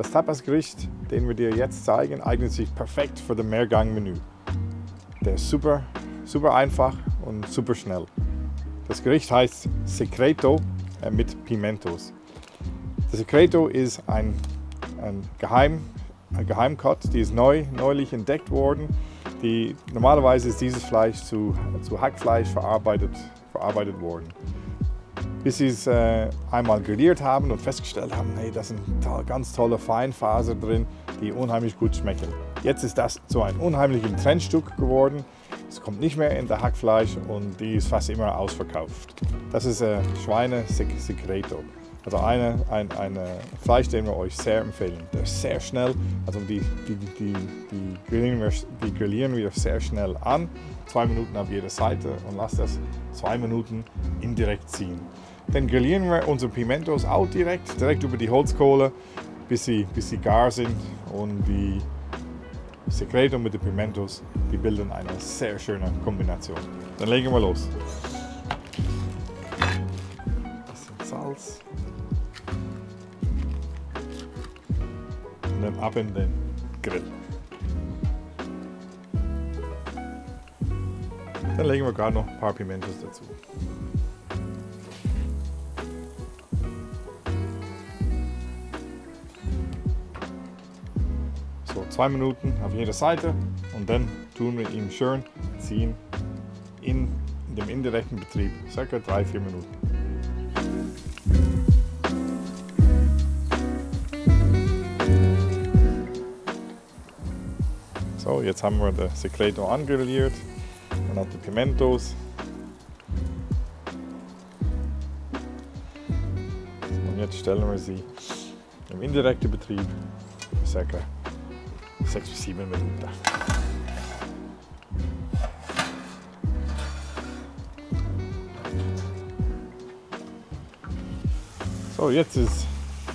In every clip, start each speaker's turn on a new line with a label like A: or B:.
A: Das Tapas-Gericht, den wir dir jetzt zeigen, eignet sich perfekt für das Mehrgang-Menü. Der ist super einfach und super schnell. Das Gericht heißt Secreto mit Pimentos. Das Secreto ist ein Geheimcut, die ist neulich entdeckt worden. Normalerweise ist dieses Fleisch zu Hackfleisch verarbeitet worden. Bis sie es einmal grilliert haben und festgestellt haben, hey, da sind ganz tolle Feinfaser drin, die unheimlich gut schmecken. Jetzt ist das zu einem unheimlichen Trendstück geworden. Es kommt nicht mehr in der Hackfleisch und die ist fast immer ausverkauft. Das ist Schweine Secreto. Also ein Fleisch, den wir euch sehr empfehlen. Der ist sehr schnell, also die grillieren wir sehr schnell an. 2 Minuten auf jeder Seite und lasst das 2 Minuten indirekt ziehen. Dann grillieren wir unsere Pimentos auch direkt über die Holzkohle, bis sie gar sind, und die Secreto mit den Pimentos, die bilden eine sehr schöne Kombination. Dann legen wir los. Ein bisschen Salz. Und dann ab in den Grill. Dann legen wir gerade noch ein paar Pimentos dazu. So 2 Minuten auf jeder Seite und dann tun wir ihn schön ziehen in dem indirekten Betrieb, ca. 3-4 Minuten. So, jetzt haben wir das Secreto angrilliert und auch die Pimentos. Und jetzt stellen wir sie im indirekten Betrieb ca. 6-7 Minuten. So, jetzt ist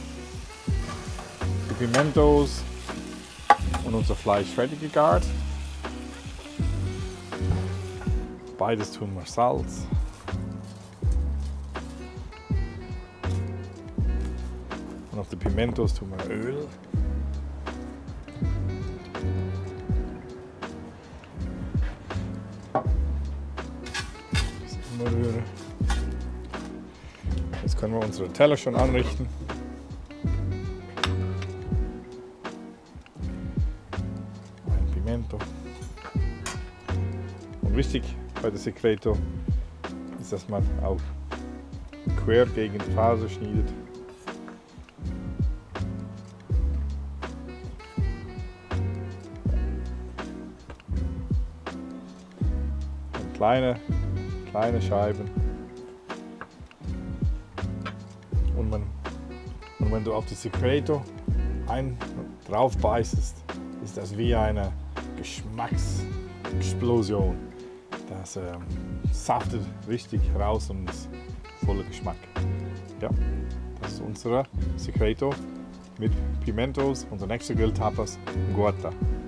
A: die Pimentos und unser Fleisch fertig gegart. Beides tun wir Salz. Und auf die Pimentos tun wir Öl. Jetzt können wir unsere Teller schon anrichten. Ein Pimento. Und wichtig bei der Secreto ist, dass man auch quer gegen die Faser schneidet. Und kleine Scheiben. Und wenn du auf die Secreto drauf beißt, ist das wie eine Geschmacksexplosion. Das saftet richtig raus und ist voller Geschmack. Ja, das ist unsere Secreto mit Pimentos, unser nächster Grill Tapas Gorta.